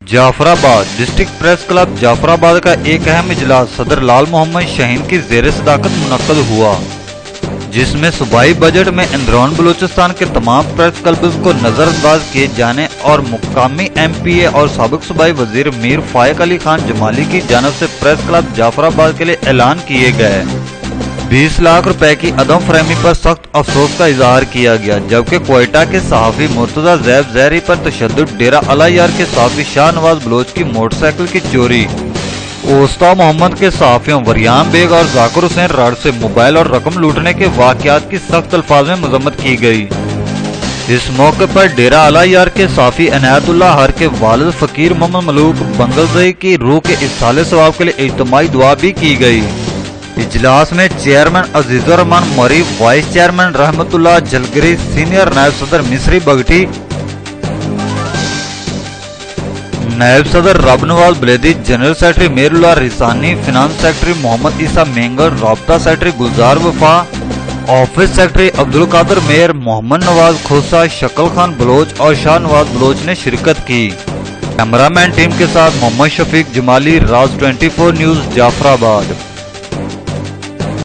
Jafrabad district press club Jafarabad का एक अहम इजलास सदर लाल मोहम्मद शाहीन की ज़ेर सदाकत मुनक्कद हुआ, जिसमें सूबाई बजट में अंदरून बलूचिस्तान के तमाम प्रेस क्लब्स को नज़रअंदाज किए जाने और मुकामी MPA और साबिक सूबाई वजीर मीर फाइक अली खान जमाली की जानब से प्रेस क्लब जाफराबाद के लिए ऐलान किए गए 20 लाख रुपए की अदम फरहमी पर सख्त अफसोस का इजहार किया गया। जबकि क्वेटा के सहाफ़ी मुर्तज़ा ज़ैब ज़हरी पर तशद्दुद, डेरा अलायार के सहाफ़ी शाहनवाज बलोच की मोटरसाइकिल की चोरी, ओस्ता मोहम्मद के सहाफ़ियों वरियाम बेग और जाकिर हुसैन राड से मोबाइल और रकम लूटने के वाक़यात की सख्त अल्फाज में मज़म्मत की गई। इस मौके पर डेरा अलायार के सहाफ़ी इनायतुल्लाह हर के वालिद फ़कीर मोहम्मद मलूक बंगलज़ई की रूह के इस्साले सवाब के लिए इज्तिमाई दुआ भी की गई। इजलास में chairman Azizur Rahman Mauri, vice chairman Rahmatullah Jalgari, senior नायब सदर मिस्री बगटी, नायब सदर Rab Nawaz Baledi, general secretary Merullah Risani, finance secretary Mohammad Isa Mengal, राब्ता secretary Gulzar Wafa, office secretary Abdul Qadir Mayar, Mohammad Nawaz Khosa, Shakal Khan Bloch और शाह नवाज बलोच ने शिरकत की। कैमरामैन टीम के साथ मोहम्मद शफीक जमाली, राज 24 न्यूज़ जाफराबाद।